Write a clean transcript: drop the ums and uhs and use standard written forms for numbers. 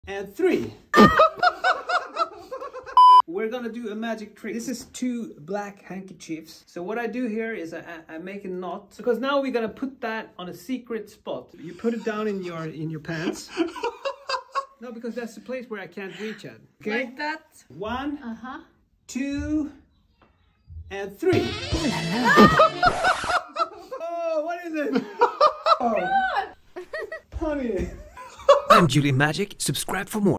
and 3. We're gonna do a magic trick. This is 2 black handkerchiefs. So what I do here is I make a knot, because now we're gonna put that on a secret spot. You put it down in your pants. No, because that's the place where I can't reach it. Okay? Like that. 1, 2, and 3. Oh, what is it? Oh, honey. I'm Julienmagic. Subscribe for more.